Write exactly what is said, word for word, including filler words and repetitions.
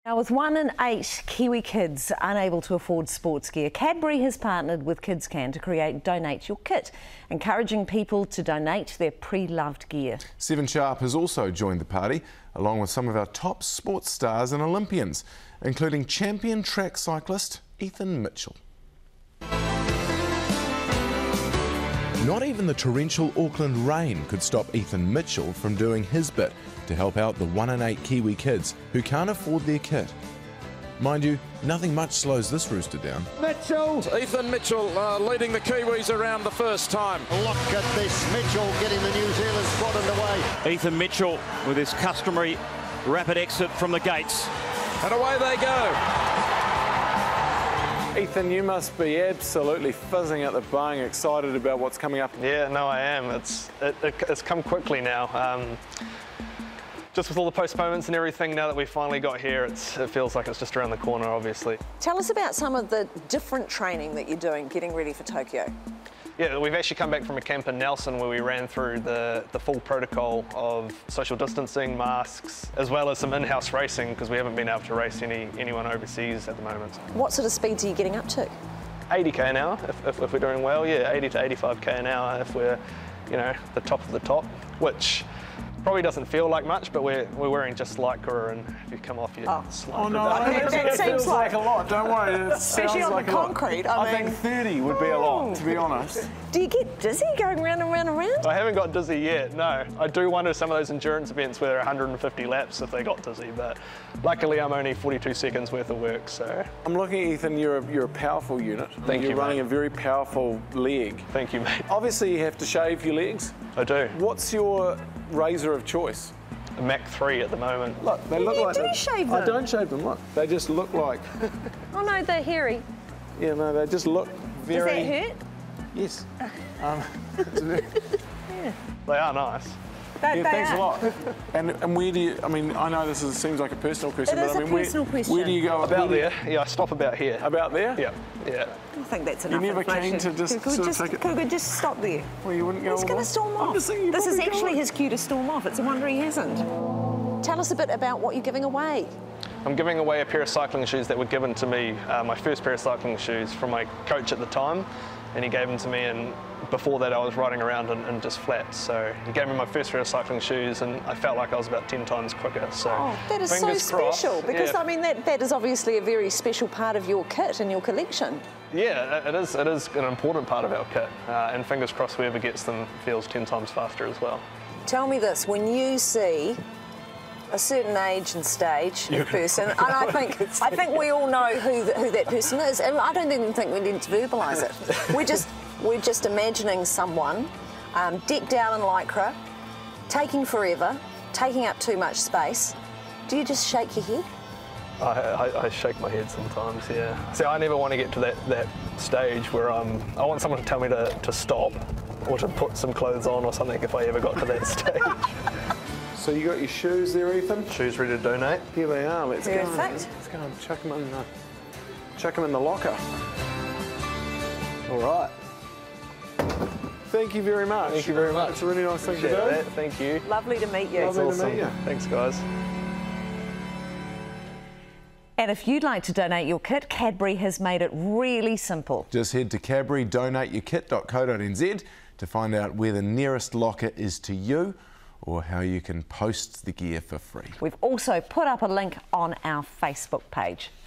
Now, with one in eight Kiwi kids unable to afford sports gear, Cadbury has partnered with KidsCan's to create Donate Your Kit, encouraging people to donate their pre-loved gear. Seven Sharp has also joined the party, along with some of our top sports stars and Olympians, including champion track cyclist Ethan Mitchell. Not even the torrential Auckland rain could stop Ethan Mitchell from doing his bit to help out the one in eight Kiwi kids who can't afford their kit. Mind you, nothing much slows this rooster down. Mitchell! Ethan Mitchell uh, leading the Kiwis around the first time. Look at this, Mitchell getting the New Zealand squad underway. Ethan Mitchell with his customary rapid exit from the gates. And away they go. Ethan, you must be absolutely fizzing at the bung, excited about what's coming up. Yeah, no, I am. It's it, it, it's come quickly now. Um, just with all the postponements and everything, now that we finally got here, it's, it feels like it's just around the corner, obviously. Tell us about some of the different training that you're doing getting ready for Tokyo. Yeah, we've actually come back from a camp in Nelson where we ran through the, the full protocol of social distancing, masks, as well as some in-house racing, because we haven't been able to race any anyone overseas at the moment. What sort of speeds are you getting up to? eighty k an hour, if, if, if we're doing well, yeah, eighty to eighty-five k an hour if we're, you know, the top of the top, which probably doesn't feel like much, but we're, we're wearing just lycra, and if you come off, you oh. slide. Oh no, that, that it seems feels like, like a lot, don't worry. It especially on like the concrete. I, I mean, think thirty would be a lot, to be honest. Do you get dizzy going round and round and round? I haven't got dizzy yet, no. I do wonder some of those endurance events where they're one hundred fifty laps if they got dizzy, but luckily I'm only forty-two seconds worth of work, so. I'm looking at Ethan, you're a, you're a powerful unit. Thank you're you, running mate. a very powerful leg. Thank you, mate. Obviously you have to shave your legs. I do. What's your razor of choice? A Mac three at the moment. Look, they look you like... do they, shave them. I don't shave them, look. They just look like... Oh no, they're hairy. Yeah, no, they just look very... Does that hurt? Yes. um, Yeah. They are nice. They, yeah, they thanks are. a lot. And and where do you, I mean, I know this is, seems like a personal question, It but is I a mean, where, personal question. where do you go? About where there, yeah, I stop about here. About there? Yeah, yeah. I think that's enough You're never keen information. to just could we sort of just, take it- could we just stop there? Well, you wouldn't go He's all going the- to storm I'm off. just thinking you This is probably actually could. his cue to storm off. It's a wonder he hasn't. Tell us a bit about what you're giving away. I'm giving away a pair of cycling shoes that were given to me, uh, my first pair of cycling shoes from my coach at the time, and he gave them to me, and before that I was riding around in, in just flats. So he gave me my first pair of cycling shoes, and I felt like I was about ten times quicker. So Oh, that is so fingers crossed. special, because yeah. I mean that, that is obviously a very special part of your kit and your collection. Yeah, it is, it is an important part of our kit, uh, and fingers crossed whoever gets them feels ten times faster as well. Tell me this, when you see a certain age and stage of person, and I think I think we all know who the, who that person is, and I don't even think we need to verbalise it. We're just we're just imagining someone um, decked out in lycra, taking forever, taking up too much space. Do you just shake your head? I, I, I shake my head sometimes, yeah. See, I never want to get to that, that stage where um, I want someone to tell me to, to stop or to put some clothes on or something if I ever got to that stage. So you got your shoes there, Ethan? Shoes ready to donate? Here they are. Let's go. Perfect. Let's go and chuck them in the, chuck them in the locker. All right. Thank you very much. Thank you very much. It's a really nice thing to Appreciate do. that. Thank you. Lovely to meet you. Lovely Awesome. to meet you. Thanks, guys. And if you'd like to donate your kit, Cadbury has made it really simple. Just head to cadbury donate your kit dot co dot n z to find out where the nearest locker is to you, or how you can post the gear for free. We've also put up a link on our Facebook page.